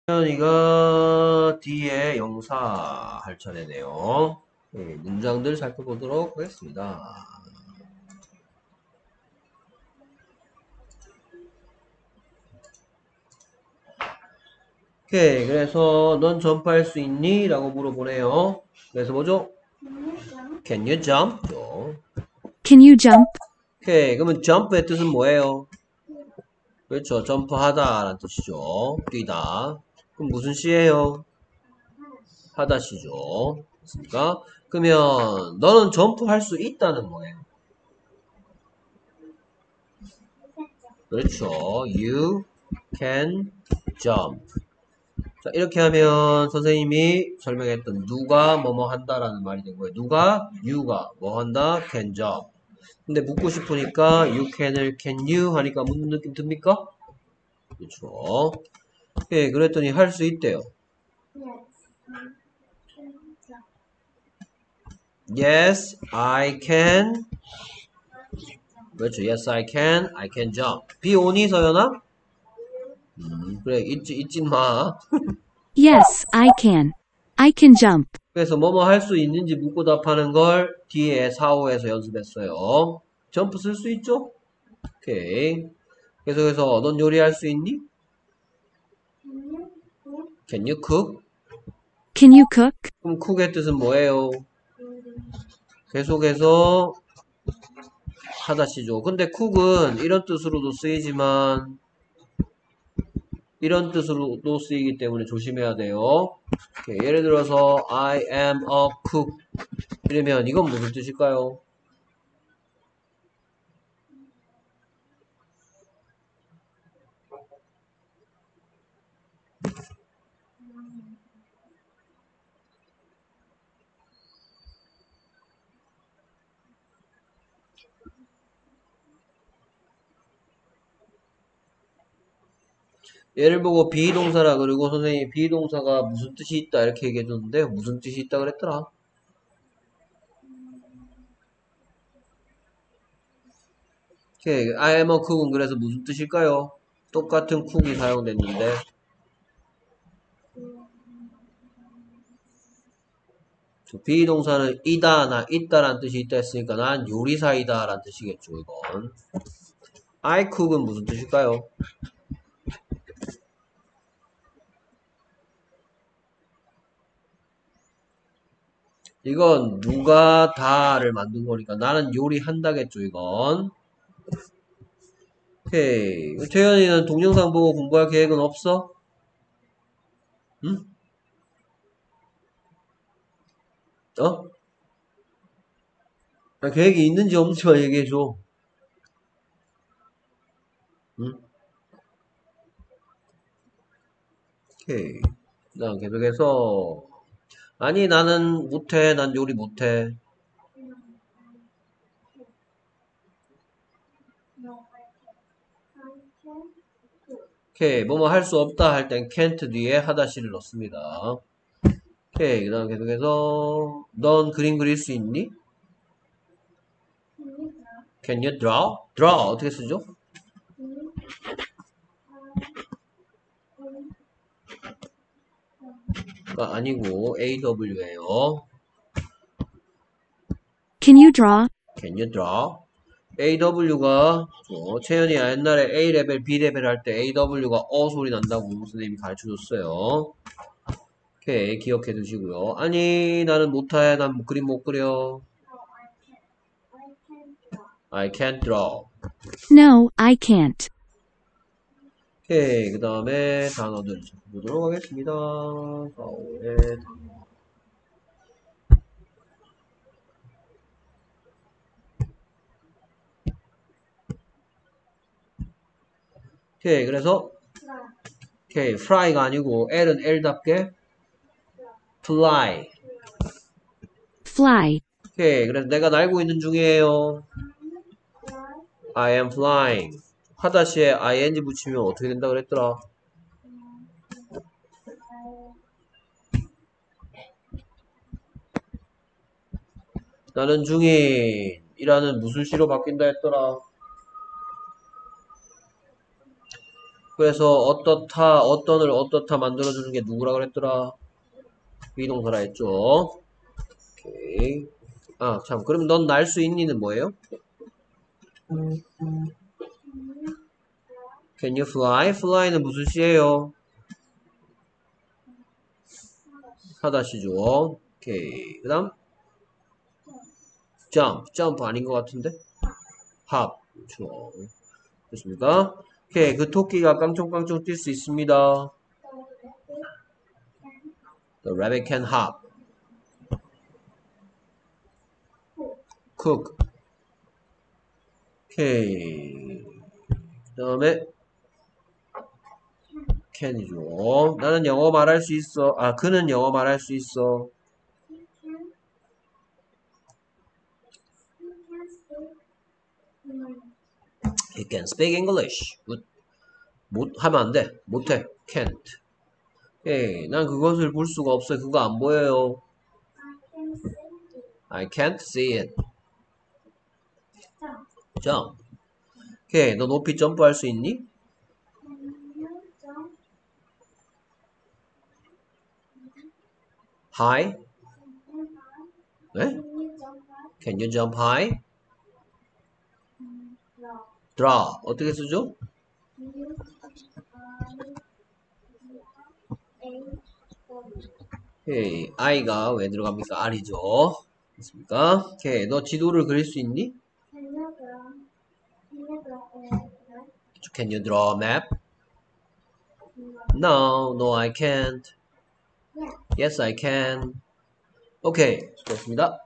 이가 뒤에 영사 할 차례네요. 네, 문장들 살펴보도록 하겠습니다. 오케이, 그래서 넌 점프할 수 있니? 라고 물어보네요. 그래서 뭐죠? Can you jump? Can you jump? 오케이, 그러면 jump의 뜻은 뭐예요? 그렇죠, 점프하다 라는 뜻이죠. 뛰다. 그럼 무슨 시예요? 하다 시죠. 됐습니까? 그러면 너는 점프할 수 있다는 뭐예요? 그렇죠. You can jump. 자, 이렇게 하면 선생님이 설명했던 누가 뭐뭐 한다라는 말이 된 거예요. 누가? you가 뭐 한다? can jump. 근데 묻고 싶으니까 you can을 can you 하니까 무슨 느낌 듭니까? 그렇죠. 예, 그랬더니 할 수 있대요. Yes, I can. 그렇죠. Yes, I can jump. 비 오니 서연아? 그래, 잊지 마. Yes, I can. I can jump. 그래서 뭐뭐 할 수 있는지 묻고 답하는 걸 뒤에 4호에서 연습했어요. 점프 쓸 수 있죠? 오케이. 계속해서 넌 요리할 수 있니? Can you cook? Can you cook? 그럼 cook의 뜻은 뭐예요? 계속해서 하다시죠. 근데 cook은 이런 뜻으로도 쓰이지만 이런 뜻으로도 쓰이기 때문에 조심해야 돼요. 오케이. 예를 들어서 I am a cook 이러면 이건 무슨 뜻일까요? 얘를 보고 비동사라 그리고 선생님이 비동사가 무슨 뜻이 있다 이렇게 얘기해 줬는데 무슨 뜻이 있다 그랬더라? 오케이. I am a cook은 그래서 무슨 뜻일까요? 똑같은 쿡이 사용됐는데 비동사는 이다 나 있다라는 뜻이 있다 했으니까 난 요리사이다 라는 뜻이겠죠 이건. I cook은 무슨 뜻일까요? 이건 누가 다를 만든 거니까 나는 요리한다겠죠 이건. 오케이. 태연이는 동영상 보고 공부할 계획은 없어? 응? 어? 계획이 있는지 없는지만 얘기해줘. 응? 오케이. 그 다음 계속해서 아니 나는 못해. 난 요리 못해. 오케이. 뭐뭐 할 수 없다 할 땐 can't 뒤에 하다시를 넣습니다. 오케이. 그 다음 계속해서 넌 그림 그릴 수 있니? Can you draw? draw 어떻게 쓰죠? 아니고 aw예요. Can you draw? Can you draw? aw가 채연이 옛날에 A레벨, B레벨 할 때 aw가 소리 난다고 선생님이 가르쳐줬어요. 오케이. 기억해 두시고요. 아니 나는 못해. 난 그림 못 그려. I can't draw. No, I can't. 오케이. 그 다음에 단어들 보도록 하겠습니다. 4월의 단어. 오케이. 그래서 오케이. fly가 아니고 L은 L답게 fly. Fly. 오케이. 그래서 내가 날고 있는 중이에요. I am flying. 하다시에 ing 붙이면 어떻게 된다 그랬더라? 나는 중인이라는 무슨 시로 바뀐다 했더라? 그래서 어떻다, 어떤을 어떻다 만들어주는 게 누구라 그랬더라? 비동사라 했죠. 오케이. 아, 참. 그럼 넌 날 수 있니는 뭐예요? Can you fly? fly는 무슨 시예요? 하다시죠. 오케이. 그 다음 jump. jump 아닌 것 같은데? hop. 그렇죠. 됐습니까? 오케이. 그 토끼가 깡총깡총 뛸 수 있습니다. The rabbit can hop. cook. 오케이. 그 다음에 can이죠. 나는 영어 말할 수 있어. 아, 그는 영어 말할 수 있어. He can speak English. 못 하면 안 돼. 못해. can't. 오케이. 난 그것을 볼 수가 없어요. 그거 안 보여요. I can't see it. jump. 오케이. 너 높이 점프할 수 있니? high? 네? Can you jump high? draw. 어떻게 쓰죠? 오케이. I가 왜 들어갑니까? R이죠. 됐습니까? 오케이. 너 지도를 그릴 수 있니? Can you draw a map? No, I can't. Yes, I can. 오케이. 수고했습니다.